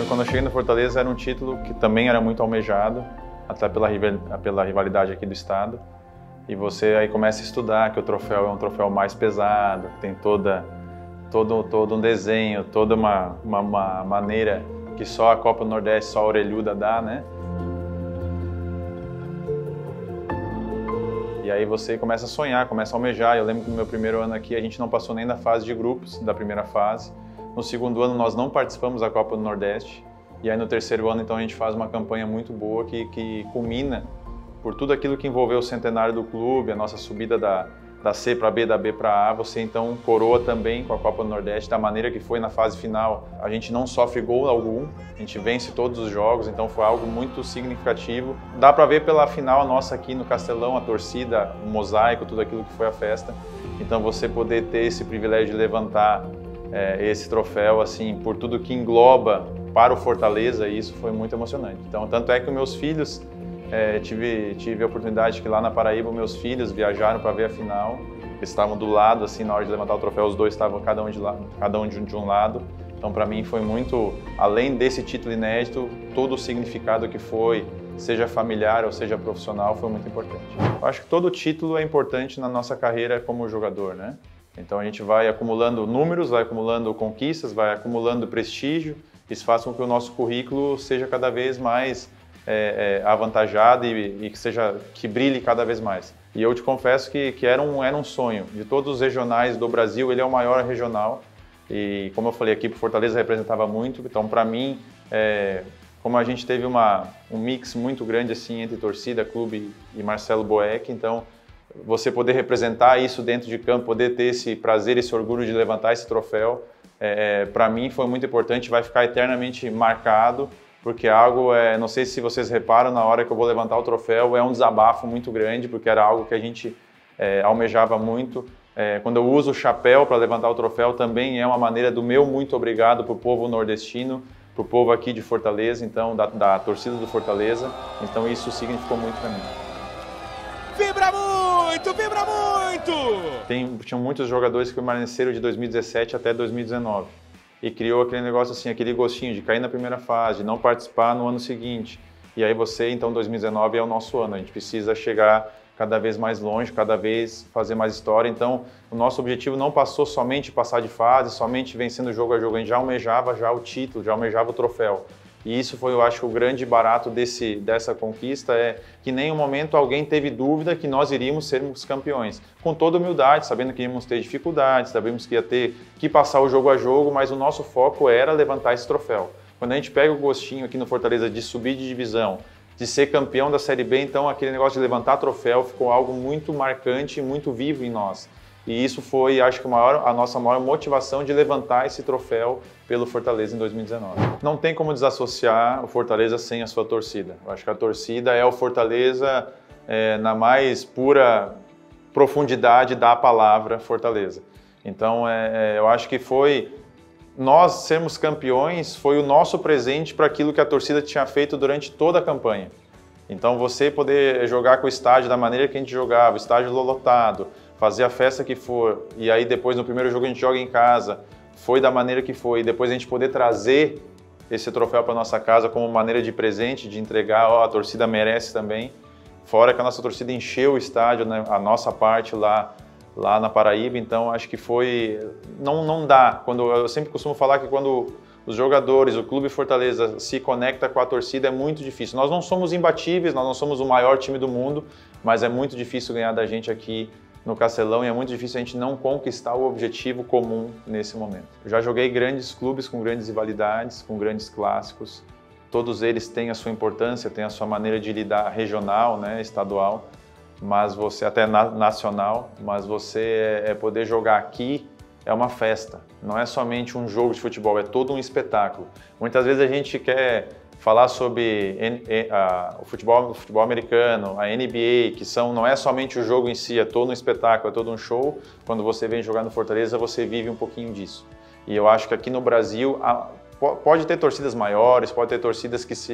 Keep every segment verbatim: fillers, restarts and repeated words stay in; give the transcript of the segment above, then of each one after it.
quando eu cheguei no Fortaleza era um título que também era muito almejado, até pela, pela rivalidade aqui do estado. E você aí começa a estudar que o troféu é um troféu mais pesado, que tem toda, todo, todo um desenho, toda uma, uma, uma maneira que só a Copa do Nordeste, só a orelhuda dá, né? E aí você começa a sonhar, começa a almejar. Eu lembro que no meu primeiro ano aqui a gente não passou nem da fase de grupos, da primeira fase. No segundo ano nós não participamos da Copa do Nordeste. E aí no terceiro ano então a gente faz uma campanha muito boa que, que culmina por tudo aquilo que envolveu o centenário do clube, a nossa subida da, da C para B, da B para A. Você então coroa também com a Copa do Nordeste da maneira que foi na fase final. A gente não sofre gol algum, a gente vence todos os jogos, então foi algo muito significativo. Dá para ver pela final nossa aqui no Castelão, a torcida, o mosaico, tudo aquilo que foi a festa. Então você poder ter esse privilégio de levantar é, esse troféu assim por tudo que engloba para o Fortaleza, isso foi muito emocionante. Então tanto é que os meus filhos É, tive, tive a oportunidade que lá na Paraíba meus filhos viajaram para ver a final. Eles estavam do lado, assim, na hora de levantar o troféu, os dois estavam cada um de, lado, cada um de, de um lado. Então, para mim, foi muito, além desse título inédito, todo o significado que foi, seja familiar ou seja profissional, foi muito importante. Eu acho que todo título é importante na nossa carreira como jogador, né? Então, a gente vai acumulando números, vai acumulando conquistas, vai acumulando prestígio. Isso faz com que o nosso currículo seja cada vez mais É, é, avantajado e, e que seja que brilhe cada vez mais. E eu te confesso que, que era, um, era um sonho. De todos os regionais do Brasil, ele é o maior regional. E como eu falei aqui, o Fortaleza representava muito. Então, para mim, é, como a gente teve uma, um mix muito grande assim entre torcida, clube e Marcelo Boeck, então você poder representar isso dentro de campo, poder ter esse prazer, esse orgulho de levantar esse troféu, é, para mim foi muito importante, vai ficar eternamente marcado. Porque algo, é, não sei se vocês reparam, na hora que eu vou levantar o troféu, é um desabafo muito grande, porque era algo que a gente é, almejava muito. É, quando eu uso o chapéu para levantar o troféu, também é uma maneira do meu muito obrigado para o povo nordestino, para o povo aqui de Fortaleza, então, da, da torcida do Fortaleza. Então isso significou muito para mim. Vibra muito, vibra muito! Tem, tinham muitos jogadores que permaneceram de dois mil e dezessete até dois mil e dezenove. E criou aquele negócio assim, aquele gostinho de cair na primeira fase, de não participar no ano seguinte. E aí você, então, dois mil e dezenove é o nosso ano, a gente precisa chegar cada vez mais longe, cada vez fazer mais história. Então, o nosso objetivo não passou somente passar de fase, somente vencendo jogo a jogo, a gente já almejava já o título, já almejava o troféu. E isso foi, eu acho, o grande barato desse, dessa conquista, é que em nenhum momento alguém teve dúvida que nós iríamos sermos campeões. Com toda humildade, sabendo que íamos ter dificuldades, sabemos que ia ter que passar o jogo a jogo, mas o nosso foco era levantar esse troféu. Quando a gente pega o gostinho aqui no Fortaleza de subir de divisão, de ser campeão da Série B, então aquele negócio de levantar troféu ficou algo muito marcante e muito vivo em nós. E isso foi, acho que, o maior, a nossa maior motivação de levantar esse troféu pelo Fortaleza em dois mil e dezenove. Não tem como desassociar o Fortaleza sem a sua torcida. Eu acho que a torcida é o Fortaleza é, na mais pura profundidade da palavra Fortaleza. Então, é, é, eu acho que foi... Nós sermos campeões foi o nosso presente para aquilo que a torcida tinha feito durante toda a campanha. Então, você poder jogar com o estádio da maneira que a gente jogava, o estádio lotado, fazer a festa que for, e aí depois no primeiro jogo a gente joga em casa, foi da maneira que foi, e depois a gente poder trazer esse troféu para nossa casa como maneira de presente, de entregar, ó, a torcida merece também. Fora que a nossa torcida encheu o estádio, né, a nossa parte lá, lá na Paraíba, então acho que foi... Não, não dá, quando, eu sempre costumo falar que quando os jogadores, o Clube Fortaleza se conecta com a torcida é muito difícil. Nós não somos imbatíveis, nós não somos o maior time do mundo, mas é muito difícil ganhar da gente aqui no Castelão e é muito difícil a gente não conquistar o objetivo comum nesse momento. Eu já joguei grandes clubes com grandes rivalidades, com grandes clássicos. Todos eles têm a sua importância, têm a sua maneira de lidar regional, né, estadual, mas você até na, nacional, mas você é, é poder jogar aqui é uma festa. Não é somente um jogo de futebol, é todo um espetáculo. Muitas vezes a gente quer falar sobre a, o, futebol, o futebol americano, a N B A, que são, não é somente o jogo em si, é todo um espetáculo, é todo um show. Quando você vem jogar no Fortaleza, você vive um pouquinho disso. E eu acho que aqui no Brasil, a, pode ter torcidas maiores, pode ter torcidas que se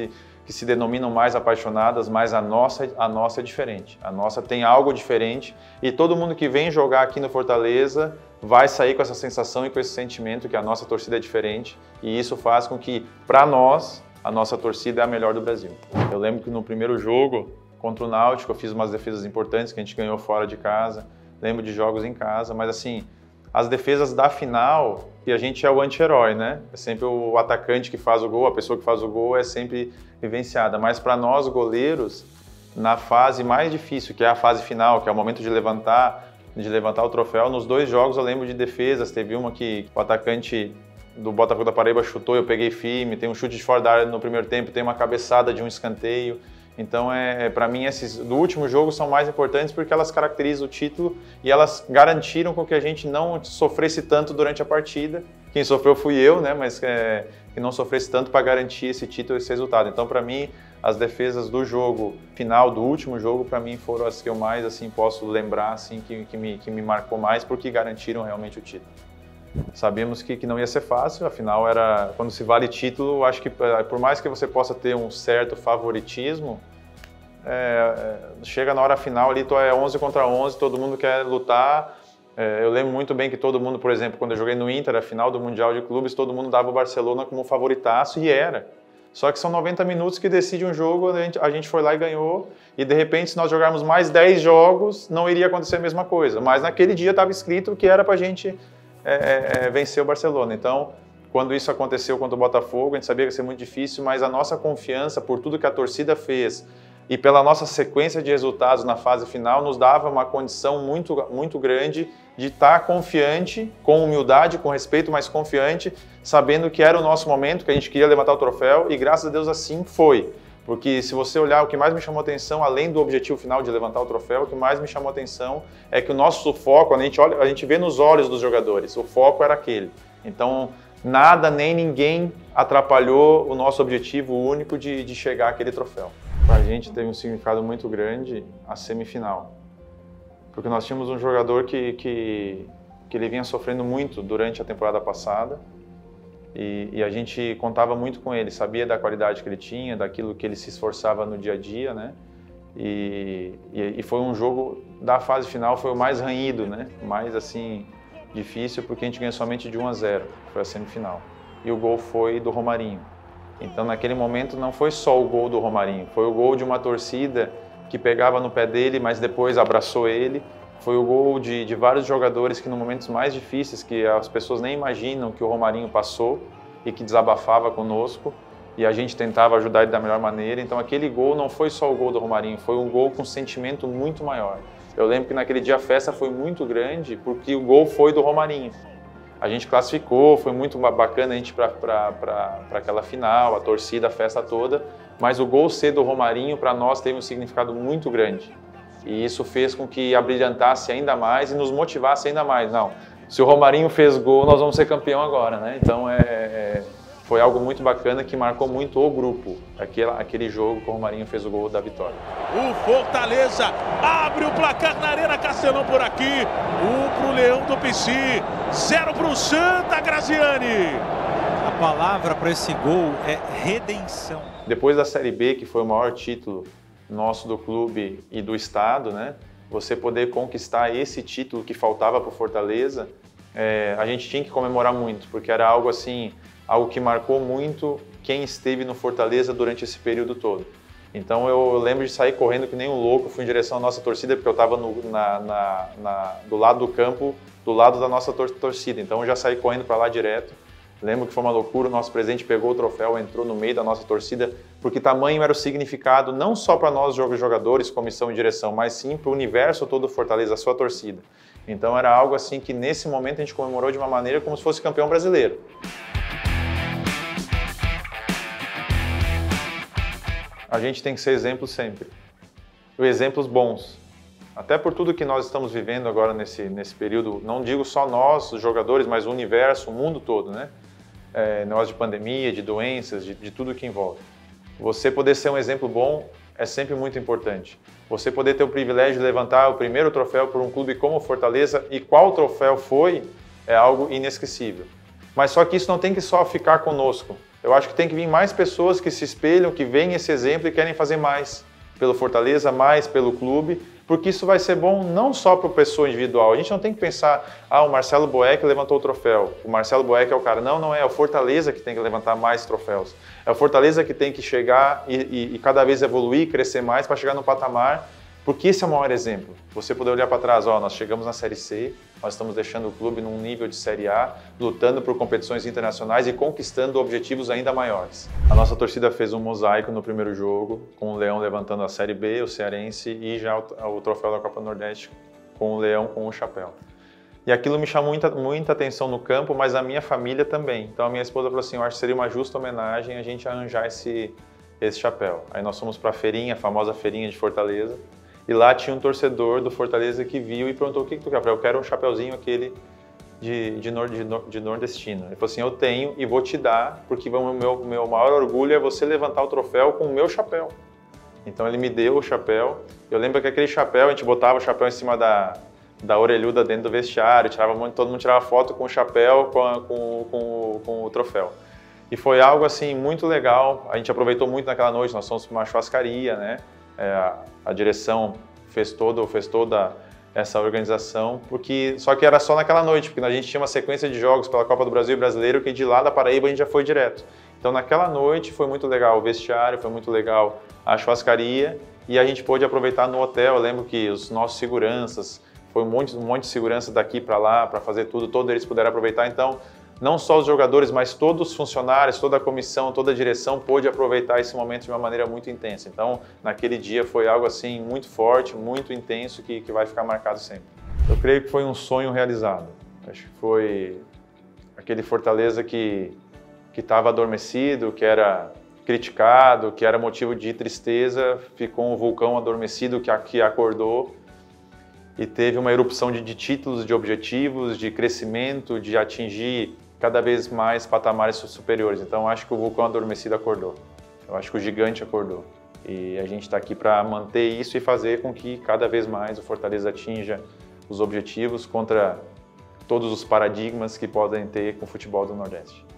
que se denominam mais apaixonadas, mas a nossa, a nossa é diferente. A nossa tem algo diferente e todo mundo que vem jogar aqui no Fortaleza vai sair com essa sensação e com esse sentimento que a nossa torcida é diferente e isso faz com que, para nós, a nossa torcida é a melhor do Brasil. Eu lembro que no primeiro jogo, contra o Náutico, eu fiz umas defesas importantes que a gente ganhou fora de casa, lembro de jogos em casa, mas assim, as defesas da final, e a gente é o anti-herói, né? É sempre o atacante que faz o gol, a pessoa que faz o gol é sempre vivenciada. Mas para nós, goleiros, na fase mais difícil, que é a fase final, que é o momento de levantar, de levantar o troféu, nos dois jogos eu lembro de defesas. Teve uma que o atacante do Botafogo da Paraíba chutou, eu peguei firme, tem um chute de fora da área no primeiro tempo, tem uma cabeçada de um escanteio. Então, é, para mim, esses do último jogo são mais importantes porque elas caracterizam o título e elas garantiram com que a gente não sofresse tanto durante a partida. Quem sofreu fui eu, né? Mas é, que não sofresse tanto para garantir esse título, esse resultado. Então, para mim, as defesas do jogo final, do último jogo, para mim foram as que eu mais assim posso lembrar, assim, que, que, me, que me marcou mais porque garantiram realmente o título. Sabíamos que, que não ia ser fácil, afinal, era, quando se vale título, acho que por mais que você possa ter um certo favoritismo, é, chega na hora final ali, é onze contra onze, todo mundo quer lutar. É, eu lembro muito bem que todo mundo, por exemplo, quando eu joguei no Inter, a final do Mundial de Clubes, todo mundo dava o Barcelona como favoritaço, e era. Só que são noventa minutos que decide um jogo, a gente, a gente foi lá e ganhou, e de repente, se nós jogarmos mais dez jogos, não iria acontecer a mesma coisa. Mas naquele dia estava escrito que era para a gente É, é, vencer o Barcelona. Então, quando isso aconteceu contra o Botafogo, a gente sabia que ia ser muito difícil, mas a nossa confiança por tudo que a torcida fez e pela nossa sequência de resultados na fase final nos dava uma condição muito, muito grande de estar confiante, com humildade, com respeito, mas confiante, sabendo que era o nosso momento, que a gente queria levantar o troféu e graças a Deus assim foi. Porque se você olhar, o que mais me chamou atenção, além do objetivo final de levantar o troféu, o que mais me chamou atenção é que o nosso foco, a gente, olha, a gente vê nos olhos dos jogadores, o foco era aquele. Então, nada nem ninguém atrapalhou o nosso objetivo único de, de chegar àquele troféu. Para a gente teve um significado muito grande a semifinal. Porque nós tínhamos um jogador que, que, que ele vinha sofrendo muito durante a temporada passada, E, e a gente contava muito com ele, sabia da qualidade que ele tinha, daquilo que ele se esforçava no dia a dia, né? E, e, e foi um jogo da fase final, foi o mais ranhido, né? Mais assim, difícil, porque a gente ganhou somente de um a zero, foi a semifinal. E o gol foi do Romarinho. Então, naquele momento, não foi só o gol do Romarinho, foi o gol de uma torcida que pegava no pé dele, mas depois abraçou ele. Foi o gol de, de vários jogadores que, nos momentos mais difíceis, que as pessoas nem imaginam que o Romarinho passou e que desabafava conosco, e a gente tentava ajudar ele da melhor maneira. Então, aquele gol não foi só o gol do Romarinho, foi um gol com um sentimento muito maior. Eu lembro que naquele dia a festa foi muito grande, porque o gol foi do Romarinho. A gente classificou, foi muito bacana a gente para aquela final, a torcida, a festa toda, mas o gol ser do Romarinho, para nós, teve um significado muito grande. E isso fez com que abrilhantasse ainda mais e nos motivasse ainda mais. Não, se o Romarinho fez gol, nós vamos ser campeão agora, né? Então, é, é, foi algo muito bacana que marcou muito o grupo. Aquele, aquele jogo que o Romarinho fez o gol da vitória. O Fortaleza abre o placar na Arena Castelão por aqui. Um pro Leão do Pici, zero pro Santa, Graziani. A palavra para esse gol é redenção. Depois da Série B, que foi o maior título nosso do clube e do estado, né? Você poder conquistar esse título que faltava para o Fortaleza, é, a gente tinha que comemorar muito, porque era algo assim, algo que marcou muito quem esteve no Fortaleza durante esse período todo. Então eu lembro de sair correndo que nem um louco, fui em direção à nossa torcida, porque eu estava na, na, na, do lado do campo, do lado da nossa tor torcida, então eu já saí correndo para lá direto. Lembro que foi uma loucura, o nosso presidente pegou o troféu, entrou no meio da nossa torcida, porque tamanho era o significado, não só para nós jogadores, comissão e direção, mas sim para o universo todo do Fortaleza, a sua torcida. Então era algo assim que nesse momento a gente comemorou de uma maneira como se fosse campeão brasileiro. A gente tem que ser exemplo sempre. E exemplos bons. Até por tudo que nós estamos vivendo agora nesse, nesse período, não digo só nós, os jogadores, mas o universo, o mundo todo, né? É, negócio de pandemia, de doenças, de, de tudo que envolve. Você poder ser um exemplo bom é sempre muito importante. Você poder ter o privilégio de levantar o primeiro troféu por um clube como o Fortaleza, e qual troféu foi, é algo inesquecível. Mas só que isso não tem que só ficar conosco. Eu acho que tem que vir mais pessoas que se espelham, que veem esse exemplo e querem fazer mais pelo Fortaleza, mais pelo clube, porque isso vai ser bom não só para a pessoa individual. A gente não tem que pensar, ah, o Marcelo Boeck levantou o troféu, o Marcelo Boeck é o cara. Não, não é, é o Fortaleza que tem que levantar mais troféus. É o Fortaleza que tem que chegar e, e, e cada vez evoluir, crescer mais para chegar no patamar, porque esse é o maior exemplo. Você poder olhar para trás, ó, nós chegamos na Série C, nós estamos deixando o clube num nível de Série A, lutando por competições internacionais e conquistando objetivos ainda maiores. A nossa torcida fez um mosaico no primeiro jogo, com o Leão levantando a Série B, o Cearense, e já o, o troféu da Copa do Nordeste com o Leão com o chapéu. E aquilo me chamou muita, muita atenção no campo, mas a minha família também. Então a minha esposa falou assim, eu acho que seria uma justa homenagem a gente arranjar esse, esse chapéu. Aí nós fomos para a feirinha, a famosa feirinha de Fortaleza, e lá tinha um torcedor do Fortaleza que viu e perguntou, o que, que tu quer? Eu falei, eu quero um chapéuzinho aquele de, de, nord, de, de nordestino. Ele falou assim, eu tenho e vou te dar, porque o meu, meu maior orgulho é você levantar o troféu com o meu chapéu. Então ele me deu o chapéu. Eu lembro que aquele chapéu, a gente botava o chapéu em cima da, da orelhuda dentro do vestiário, tirava, todo mundo tirava foto com o chapéu, com, a, com, com, com o troféu. E foi algo assim muito legal, a gente aproveitou muito naquela noite, nós fomos para uma churrascaria, né? É, a, a direção fez, todo, fez toda essa organização, porque, só que era só naquela noite, porque a gente tinha uma sequência de jogos pela Copa do Brasil e Brasileiro que de lá da Paraíba a gente já foi direto. Então naquela noite foi muito legal o vestiário, foi muito legal a churrascaria e a gente pôde aproveitar no hotel. Eu lembro que os nossos seguranças, foi um monte, um monte de segurança daqui para lá para fazer tudo, todos eles puderam aproveitar. Então não só os jogadores, mas todos os funcionários, toda a comissão, toda a direção pôde aproveitar esse momento de uma maneira muito intensa. Então, naquele dia foi algo assim muito forte, muito intenso, que, que vai ficar marcado sempre. Eu creio que foi um sonho realizado. Acho que foi aquele Fortaleza que que estava adormecido, que era criticado, que era motivo de tristeza, ficou um vulcão adormecido que, que acordou e teve uma erupção de, de títulos, de objetivos, de crescimento, de atingir cada vez mais patamares superiores. Então, acho que o vulcão adormecido acordou. Eu acho que o gigante acordou. E a gente está aqui para manter isso e fazer com que cada vez mais o Fortaleza atinja os objetivos contra todos os paradigmas que podem ter com o futebol do Nordeste.